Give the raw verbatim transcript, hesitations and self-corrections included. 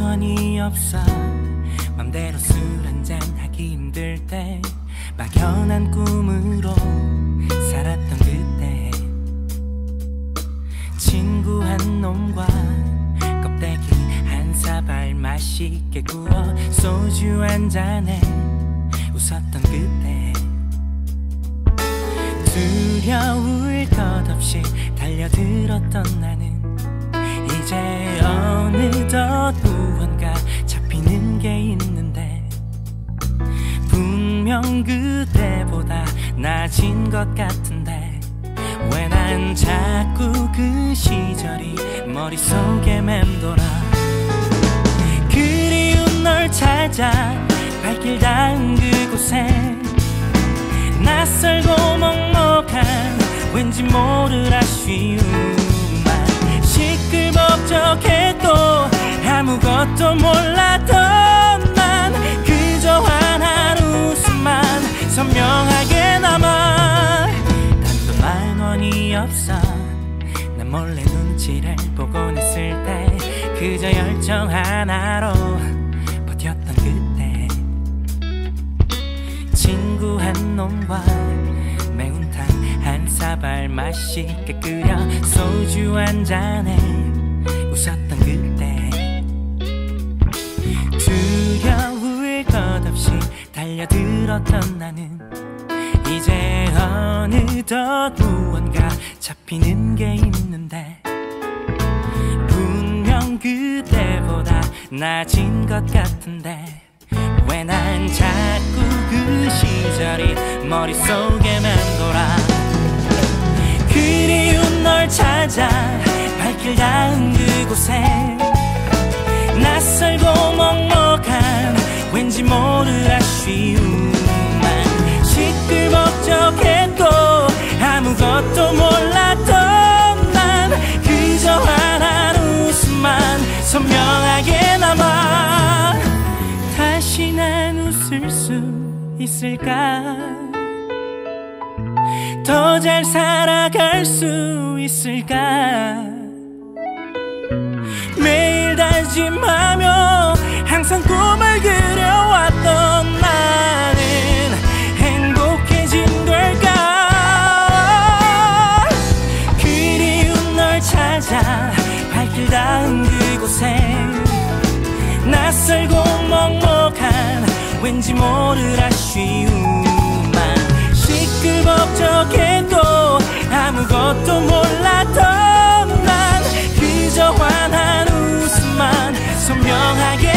영원히 없어. 맘대로 술 한잔 하기 힘들 때 막연한 꿈으로 살았던 그때, 친구 한 놈과 껍데기 한 사발 맛있게 구워 소주 한 잔에 웃었던 그때, 두려울 것 없이 달려들었던 나는 이제 어느덧 무언가 잡히는 게 있는데, 분명 그때보다 나아진 것 같은데 왜 난 자꾸 그 시절이 머릿속에 맴돌아. 그리운 널 찾아 발길 닿은 그곳에 낯설고 먹먹한 왠지 모를 아쉬움만, 시끌벅적해도 아무것도 몰랐던 난 그저 환한 웃음만 선명하게 남아. 단돈 만 원이 없어. 난 몰래 눈치를 보곤 있을 때 그저 열정 하나로 버텼던 그때, 친구 한 놈과 매운탕 한 사발 맛있게 끓여 소주 한 잔에 웃었던 그때, 두려울 것 없이 달려들었던 나는 이제 어느덧 무언가 잡히는 게 있는데, 분명 그때보다 나아진 것 같은데 왜 난 자꾸 그 시절이 머릿속에 맴돌아. 그리운 널 찾아 발길 닿은 그곳에 낯설고 먹먹한 왠지 모를 아쉬움만, 시끌벅적해도 아무것도 몰랐던 난 그저 환한 웃음만 선명하게 남아. 다시 난 웃을 수 있을까? 더 잘 살아갈 수 있을까? 매일 다짐하며 항상 꿈을 그려왔던 나는 행복해진 걸까? 그리운 널 찾아 발길 닿은 그곳에 낯설고 먹먹한 왠지 모를 아쉬움만, 시끌벅적해도 아무것도 몰랐던 난 그저 환한 웃음만 선명하게